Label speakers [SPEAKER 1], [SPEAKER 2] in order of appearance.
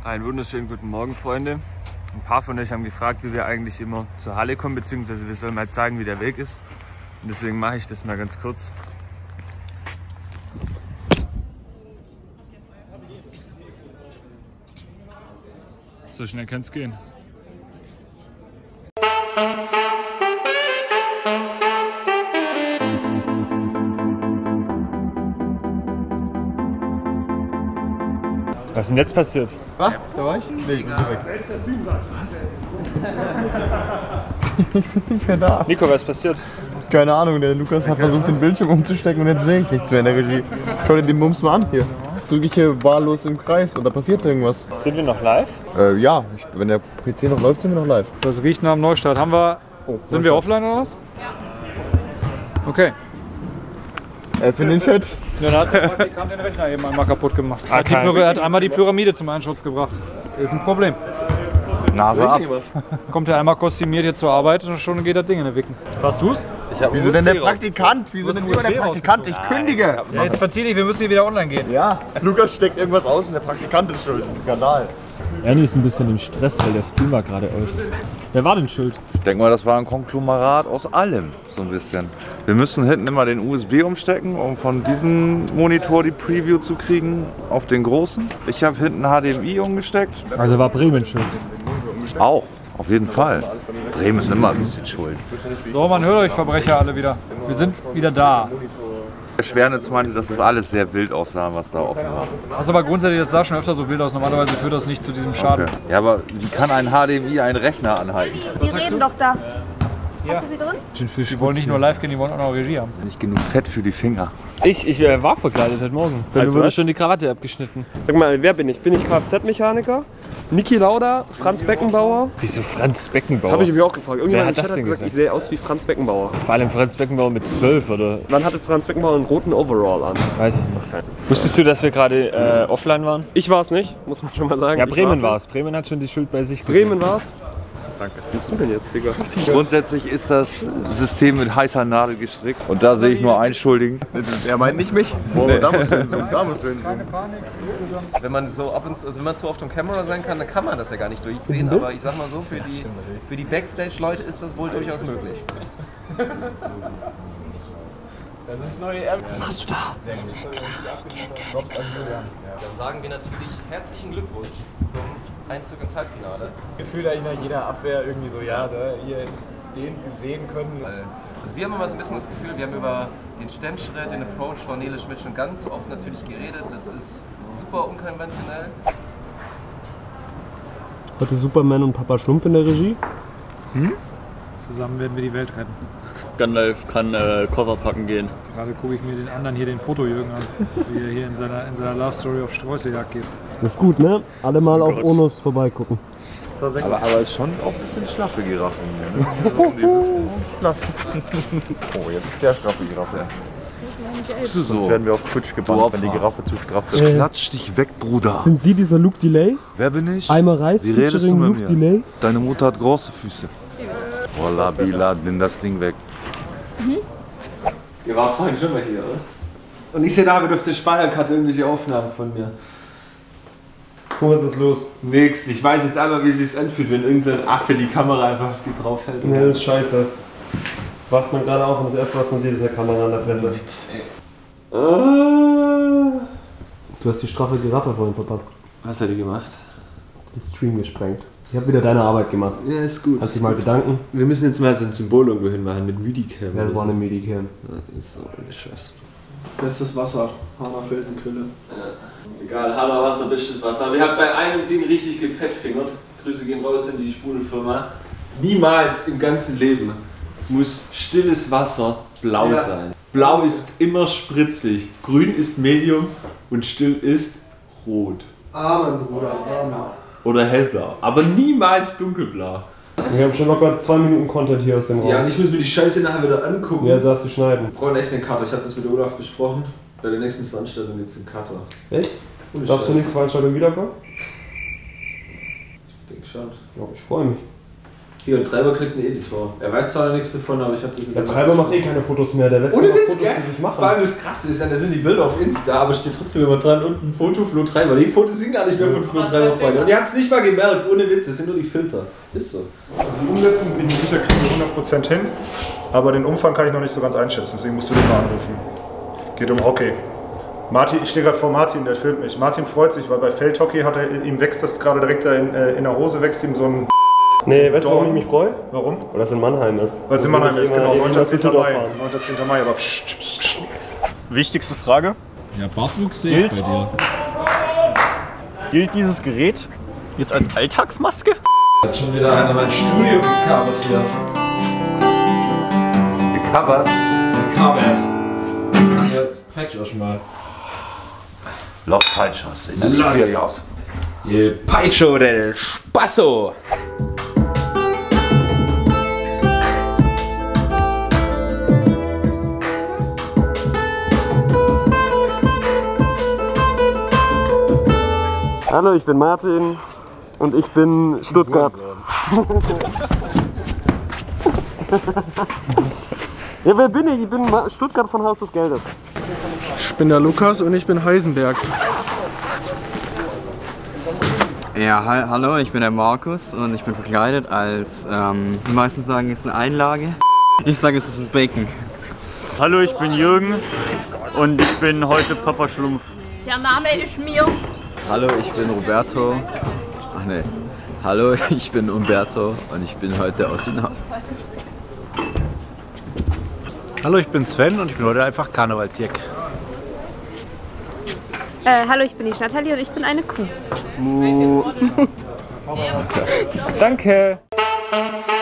[SPEAKER 1] Einen wunderschönen guten Morgen, Freunde. Ein paar von euch haben gefragt, wie wir eigentlich immer zur Halle kommen, beziehungsweise wir sollen mal zeigen, wie der Weg ist. Und deswegen mache ich das mal ganz kurz. So schnell kann es gehen. Was ist denn jetzt passiert?
[SPEAKER 2] Was? Da war ich? Nee, ich bin weg.
[SPEAKER 1] Was?
[SPEAKER 2] Ich bin nicht mehr da.
[SPEAKER 1] Nico, was ist passiert?
[SPEAKER 2] Keine Ahnung, der Lukas hat versucht, den Bildschirm umzustecken und jetzt sehe ich nichts mehr in der Regie. Jetzt kommt den Bums mal an hier. Jetzt drücke ich hier wahllos im Kreis und da passiert irgendwas.
[SPEAKER 1] Sind wir noch live?
[SPEAKER 2] Ja, wenn der PC noch läuft, sind wir noch live.
[SPEAKER 3] Das riecht nach dem Neustart. Haben wir. Sind wir offline oder was? Ja. Okay.
[SPEAKER 2] Für den Chat.
[SPEAKER 3] Ja, dann hat der Praktikant den Rechner eben einmal kaputt gemacht. Er hat einmal die Pyramide zum Einsturz gebracht. Ist ein Problem.
[SPEAKER 2] Nase ab.
[SPEAKER 3] Kommt er einmal kostümiert hier zur Arbeit und schon geht das Ding in den Wicken. Warst du's?
[SPEAKER 2] Wieso denn der Praktikant? Wieso denn immer der Praktikant? Ich kündige.
[SPEAKER 3] Ja, jetzt verzieh dich, wir müssen hier wieder online gehen.
[SPEAKER 2] Ja, Lukas steckt irgendwas aus und der Praktikant ist schuld. Das ist ein Skandal.
[SPEAKER 1] Ernie ist ein bisschen im Stress, weil der Streamer gerade aus. Wer war denn schuld?
[SPEAKER 4] Ich denke mal, das war ein Konglomerat aus allem, so ein bisschen. Wir müssen hinten immer den USB umstecken, um von diesem Monitor die Preview zu kriegen auf den großen. Ich habe hinten HDMI umgesteckt.
[SPEAKER 1] Also war Bremen schuld.
[SPEAKER 4] Auch, auf jeden Fall. Bremen ist immer ein bisschen schuld.
[SPEAKER 3] So, man hört euch Verbrecher alle wieder. Wir sind wieder da.
[SPEAKER 4] Der Schwernitz meinte, dass das alles sehr wild aussah, was da offen war.
[SPEAKER 3] Also aber grundsätzlich, das sah schon öfter so wild aus. Normalerweise führt das nicht zu diesem Schaden.
[SPEAKER 4] Okay. Ja, aber wie kann ein HDMI einen Rechner anhalten?
[SPEAKER 5] Die reden doch da. Hast du sie drin?
[SPEAKER 3] Die wollen nicht nur live gehen, die wollen auch noch Regie haben.
[SPEAKER 4] Nicht genug Fett für die Finger.
[SPEAKER 1] Ich war verkleidet heute Morgen. Bei mir wurde schon die Krawatte abgeschnitten.
[SPEAKER 6] Sag mal, wer bin ich? Bin ich Kfz-Mechaniker? Niki Lauda, Franz Beckenbauer?
[SPEAKER 1] Wieso Franz Beckenbauer?
[SPEAKER 6] Habe ich mich auch gefragt.
[SPEAKER 1] Wer hat das denn gesagt?
[SPEAKER 6] Ich sehe aus wie Franz Beckenbauer.
[SPEAKER 1] Vor allem Franz Beckenbauer mit 12, oder?
[SPEAKER 6] Wann hatte Franz Beckenbauer einen roten Overall an?
[SPEAKER 1] Weiß ich nicht. Wusstest du, dass wir gerade offline waren?
[SPEAKER 6] Ich war es nicht, muss man schon mal sagen.
[SPEAKER 1] Ja,
[SPEAKER 6] Ich
[SPEAKER 1] Bremen war
[SPEAKER 6] war's
[SPEAKER 1] es. Bremen hat schon die Schuld bei sich
[SPEAKER 6] nicht.
[SPEAKER 1] gesehen.
[SPEAKER 6] Bremen war es? Danke. Was machst du denn jetzt, Digga?
[SPEAKER 4] Grundsätzlich ist das System mit heißer Nadel gestrickt. Und da sehe ich nur einen Schuldigen.
[SPEAKER 2] Er meint nicht mich. Nee. Da musst du hinzoomen, da musst du hinzoomen.
[SPEAKER 7] Wenn man so ab und zu, also wenn man zu oft on Camera sein kann, dann kann man das ja gar nicht durchziehen. Aber ich sag mal so, für die Backstage-Leute ist das wohl durchaus möglich.
[SPEAKER 1] Was machst du da?
[SPEAKER 7] Dann sagen wir natürlich herzlichen Glückwunsch zum Einzug ins Halbfinale.
[SPEAKER 8] Gefühl eigentlich nach jeder Abwehr irgendwie so, ja, da ihr den sehen können.
[SPEAKER 7] Also wir haben immer so ein bisschen das Gefühl, wir haben über den Stemmschritt, den Approach von Nele Schmidt schon ganz oft natürlich geredet. Das ist super unkonventionell.
[SPEAKER 8] Hatte Superman und Papa Schlumpf in der Regie?
[SPEAKER 3] Zusammen werden wir die Welt retten.
[SPEAKER 8] Gandalf kann Cover packen gehen.
[SPEAKER 3] Gerade gucke ich mir den anderen hier, den Fotojürgen an, wie er hier in seiner Love Story auf Streuseljagd geht.
[SPEAKER 8] Das ist gut, ne? Alle mal auf Onos vorbeigucken.
[SPEAKER 4] Aber ist schon auch ein bisschen schlaffe Giraffen.
[SPEAKER 2] Oh, jetzt ist sehr straffe Giraffe.
[SPEAKER 4] Bist du so?
[SPEAKER 2] Sonst werden wir auf Twitch gebannt, wenn die Giraffe zu straff ist.
[SPEAKER 4] Klatsch dich weg, Bruder.
[SPEAKER 8] Sind Sie dieser Luke Delay?
[SPEAKER 4] Wer bin ich?
[SPEAKER 8] Einmal Reis,
[SPEAKER 4] Wie redest du
[SPEAKER 8] featuring
[SPEAKER 4] mit
[SPEAKER 8] Luke
[SPEAKER 4] mir?
[SPEAKER 8] Delay?
[SPEAKER 4] Deine Mutter hat große Füße. Voila, Bila, nimm das Ding weg.
[SPEAKER 9] Ihr wart vorhin schon mal hier, oder? Und ich sehe da, wir auf der Speicherkarte irgendwelche Aufnahmen von mir.
[SPEAKER 8] Guck, was ist los?
[SPEAKER 9] Nix, ich weiß jetzt einmal, wie es sich anfühlt, wenn irgendein Affe die Kamera einfach auf die drauf hält.
[SPEAKER 8] Ne, das ist scheiße. Wacht man gerade auf und das erste, was man sieht, ist eine Kamera an der Fresse. Du hast die straffe Giraffe vorhin verpasst.
[SPEAKER 9] Was hat die gemacht?
[SPEAKER 8] Das Stream gesprengt. Ich habe wieder deine Arbeit gemacht.
[SPEAKER 9] Ja, ist gut.
[SPEAKER 8] Kannst dich mal bedanken.
[SPEAKER 9] Wir müssen jetzt mal so ein Symbol irgendwo hinmachen mit Müdicam.
[SPEAKER 8] Wer war eine Medicam?
[SPEAKER 9] Ja, ist so eine Scheiße.
[SPEAKER 10] Bestes Wasser, Hana Felsenquelle.
[SPEAKER 9] Ja. Egal, Hanna Wasser, bestes Wasser. Wir haben bei einem Ding richtig gefettfingert. Grüße gehen raus in die Spudelfirma. Niemals im ganzen Leben muss stilles Wasser blau sein. Blau ist immer spritzig, grün ist medium und still ist rot.
[SPEAKER 10] Amen, Bruder, Amen.
[SPEAKER 9] Oder hellblau, aber niemals dunkelblau.
[SPEAKER 8] Wir haben schon locker 2 Minuten Content hier aus dem Raum.
[SPEAKER 9] Ja, und ich muss mir die Scheiße nachher wieder angucken.
[SPEAKER 8] Ja, darfst du schneiden.
[SPEAKER 9] Wir brauchen echt einen Cutter. Ich habe das mit Olaf besprochen. Bei der nächsten Veranstaltung gibt es einen Cutter.
[SPEAKER 8] Echt?
[SPEAKER 9] Ohne
[SPEAKER 8] Darfst du
[SPEAKER 9] Scheiß.
[SPEAKER 8] nächste Veranstaltung wiederkommen?
[SPEAKER 9] Ich denke schon.
[SPEAKER 8] Ja, ich freue mich.
[SPEAKER 9] Hier, und Treiber kriegt einen Editor. Er weiß zwar nichts davon, aber ich habe das...
[SPEAKER 6] Der Treiber macht eh keine Fotos mehr, der lässt
[SPEAKER 9] ohne
[SPEAKER 6] nur
[SPEAKER 9] Witz,
[SPEAKER 6] Fotos für sich machen.
[SPEAKER 9] Vor allem das Krasse ist ja, da sind die Bilder auf Insta, aber steht trotzdem immer dran unten Foto Flo Treiber. Die Fotos sind gar nicht mehr von Flo Treiber, Freunde. Und ihr habt es nicht mal gemerkt, ohne Witz, das sind nur die Filter. Ist so.
[SPEAKER 3] Also die Umsetzung bin ich sicher, kriegen wir 100% hin, aber den Umfang kann ich noch nicht so ganz einschätzen, deswegen musst du den mal anrufen. Geht um Hockey. Martin, ich stehe gerade vor Martin, der filmt mich. Martin freut sich, weil bei Feldhockey hat ihm wächst das gerade direkt da in der Hose, wächst ihm so ein...
[SPEAKER 6] Nee, weißt du, warum ich mich freue?
[SPEAKER 3] Warum?
[SPEAKER 6] Weil das in Mannheim ist.
[SPEAKER 3] Weil es in Mannheim ist, genau. 9. 10. Mai. 9. 10. Mai, aber pssst.
[SPEAKER 11] Wichtigste Frage.
[SPEAKER 12] Ja, Bartwuchs sehe ich bei dir.
[SPEAKER 11] Gilt dieses Gerät jetzt als Alltagsmaske?
[SPEAKER 9] Hat schon wieder einer mein Studio gecovert hier.
[SPEAKER 4] Gecovert?
[SPEAKER 9] Gecovert. Jetzt peitsch euch mal.
[SPEAKER 4] Los Peitschos.
[SPEAKER 9] Los. Il Peitscho del Spasso.
[SPEAKER 6] Hallo, ich bin Martin und ich bin Stuttgart. Ja, wer bin ich? Ich bin Stuttgart von Haus des Geldes.
[SPEAKER 10] Ich bin der Lukas und ich bin Heisenberg.
[SPEAKER 13] Ja, hallo, ich bin der Markus und ich bin verkleidet als, die meisten sagen, es ist eine Einlage. Ich sage, es ist ein Bacon.
[SPEAKER 11] Hallo, ich bin Jürgen und ich bin heute Papa Schlumpf.
[SPEAKER 5] Der Name ist mir.
[SPEAKER 14] Hallo, ich bin Roberto. Ach nee. Hallo, ich bin Umberto und ich bin heute aus Hinaus.
[SPEAKER 15] Hallo, ich bin Sven und ich bin heute einfach Karnevalsjack.
[SPEAKER 5] Hallo, ich bin die Natalie und ich bin eine Kuh.
[SPEAKER 11] Danke.